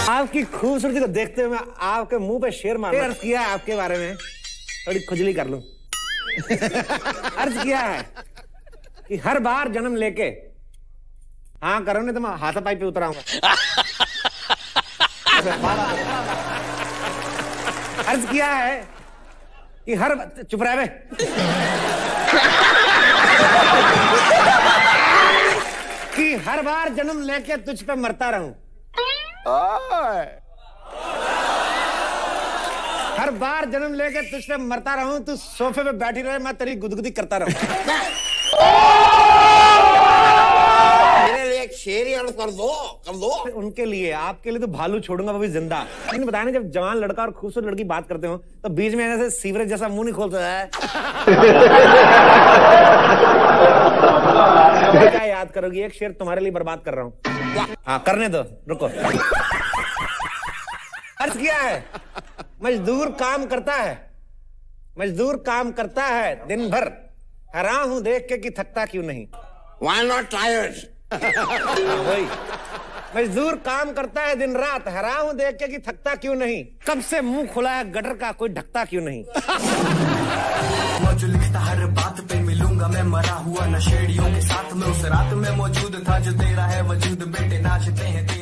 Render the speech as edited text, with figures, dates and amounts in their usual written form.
आपकी खूबसूरती को देखते हुए मैं आपके मुंह पे शेर मार अर्ज किया है आपके बारे में, थोड़ी खुजली कर लूं। अर्ज किया है कि हर बार जन्म लेके, हाँ करो नहीं तो मैं हाथापाई पे उतराऊंगा। अर्ज किया है कि हर चुप रह बे। कि हर बार जन्म लेके तुझ पे मरता रहूं। हर बार जन्म लेके तुझ पे मरता रहूं, तू सोफे पे बैठी रहे, मैं तेरी गुदगुदी करता रहूं। मेरे लिए एक शेर ही कर दो, कर दो। उनके लिए, आपके लिए तो भालू छोड़ूंगा, वो भी जिंदा। लेकिन बताया ना, जब जवान लड़का और खूबसूरत लड़की बात करते हो तो बीच में ऐसे सीवरेज जैसा मुंह नहीं खोलता है। क्या याद करोगी? एक शेर तुम्हारे लिए बर्बाद कर रहा हूं। हाँ करने दो, रुको। अर्ज किया है, मजदूर काम करता है, मजदूर काम करता है दिन भर, हैरान हूं देख के कि थकता क्यों नहीं। Why not tired? वही, मजदूर काम करता है दिन रात, हैरान हूं देख के कि थकता क्यों नहीं। कब से मुंह खुला है गटर का, कोई ढकता क्यों नहीं। मौजूद लिखता हर बात पे मिलूंगा मैं, मरा हुआ नशेड़ियों के साथ में उस रात में मौजूद था जो तेरा है वजूद। बेटे नाचते हैं